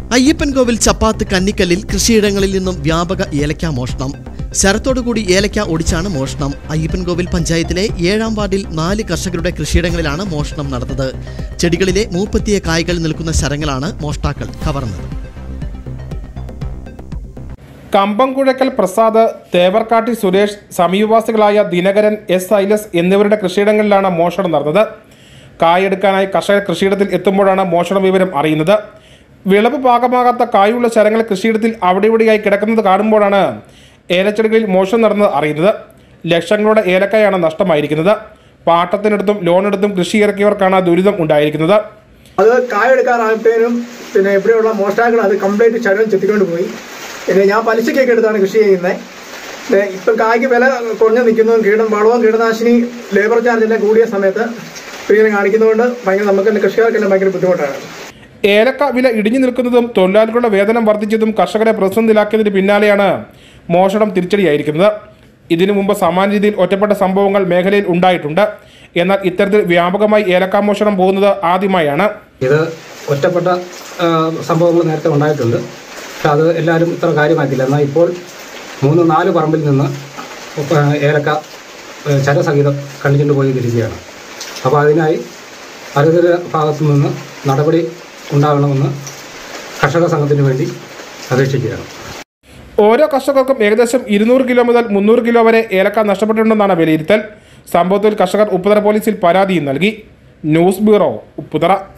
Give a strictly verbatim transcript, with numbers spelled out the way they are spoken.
അയ്യപ്പൻകോവിൽ ചപ്പാത്ത് കന്നിക്കല്ലിൽ കൃഷിയിടങ്ങളിൽ നിന്നും വ്യാപക ഏലക്ക മോഷണം. ശരത്തോടുകൂടി ഏലക്ക ഒടിച്ചാണ് മോഷണം. അയ്യപ്പൻകോവിൽ പഞ്ചായത്തിലെ ഏഴാം വാർഡിൽ നാല് കർഷകരുടെ കൃഷിയിടങ്ങളിലാണ് മോഷണം നടന്നത്. ചെടികളിലെ മൂപ്പത്തിയ കായ്കൾ നിൽക്കുന്ന ശരങ്ങളാണ് മോഷ്ടാക്കൾ കവർന്നത്. കമ്പംകുഴക്കൽ പ്രസാദ്, തേവർക്കാട്ടി സുരേഷ്, സമീപവാസികളായ ദിനകരൻ, എസ് ഐലസ് എന്നിവരുടെ കൃഷിയിടങ്ങളിലാണ് മോഷണം നടന്നത്. കായെടുക്കാനായി കർഷകർ കൃഷിയിടത്തിൽ എത്തുമ്പോഴാണ് മോഷണ വിവരം അറിയുന്നത്. വിളവ് പാകമാകാത്ത കായുള്ള ശരങ്ങൾ കൃഷിയിടത്തിൽ അവിടെ ഇവിടെയായി കിടക്കുന്നത് കാണുമ്പോഴാണ് ഏലച്ചെടികളിൽ മോഷണം നടന്നത് അറിയുന്നത്. ലക്ഷങ്ങളുടെ ഏലക്കായാണ് നഷ്ടമായിരിക്കുന്നത്. പാട്ടത്തിനെടുത്തും ലോണെടുത്തും കൃഷി ഇറക്കിയവർക്കാണ് ദുരിതം ഉണ്ടായിരിക്കുന്നത്. അത് കായെടുക്കാനായപ്പോഴും പിന്നെ ഇവിടെയുള്ള മോഷ്ടാക്കൾ അത് കംപ്ലീറ്റ് ശരം ചെത്തിക്കൊണ്ട് പോയി. പിന്നെ ഞാൻ പലിശയ്ക്കൊക്കെ എടുത്താണ് കൃഷി ചെയ്യുന്നത്. ഇപ്പം കായ്ക്ക് വില കുറഞ്ഞു നിൽക്കുന്നതും കീടം വളവും കീടനാശിനി ലേബർ ചാർജെല്ലാം കൂടിയ സമയത്ത് ഇങ്ങനെ കാണിക്കുന്നതുകൊണ്ട് ഭയങ്കര നമുക്ക് കൃഷിക്കാർക്കെല്ലാം ഭയങ്കര ബുദ്ധിമുട്ടാണ്. ഏലക്ക വില ഇടിഞ്ഞു നിൽക്കുന്നതും തൊഴിലാളികളുടെ വേതനം വർദ്ധിച്ചതും കർഷകരെ പ്രതിസന്ധിയിലാക്കിയതിന് പിന്നാലെയാണ് മോഷണം തിരിച്ചടിയായിരിക്കുന്നത്. ഇതിനു മുമ്പ് സമാന രീതിയിൽ ഒറ്റപ്പെട്ട സംഭവങ്ങൾ മേഖലയിൽ ഉണ്ടായിട്ടുണ്ട്. എന്നാൽ ഇത്തരത്തിൽ വ്യാപകമായി ഏലക്ക മോഷണം പോകുന്നത് ആദ്യമായാണ്. ഇത് ഒറ്റപ്പെട്ട സംഭവങ്ങൾ നേരത്തെ ഉണ്ടായിട്ടുണ്ട്. പക്ഷെ അത് എല്ലാവരും ഇത്ര കാര്യമാക്കില്ല. എന്നാൽ ഇപ്പോൾ മൂന്ന് നാല് പറമ്പിൽ നിന്ന് ഏലക്ക ചരസഹിതം കണ്ടിച്ചുകൊണ്ട് പോയിരിക്കുകയാണ്. അപ്പോൾ അതിനായി അധികൃതരുടെ ഭാഗത്തു നിന്ന് നടപടി ഉണ്ടാകണമെന്ന് കർഷക സംഘത്തിന് വേണ്ടി അപേക്ഷിക്കുകയാണ്. ഓരോ കർഷകർക്കും ഏകദേശം ഇരുന്നൂറ് കിലോ മുതൽ മുന്നൂറ് കിലോ വരെ ഏലക്ക നഷ്ടപ്പെട്ടിട്ടുണ്ടെന്നാണ് വിലയിരുത്തൽ. സംഭവത്തിൽ കർഷകർ ഉപ്പുതറ പോലീസിൽ പരാതിയും നൽകി. News bureau, Upputhara.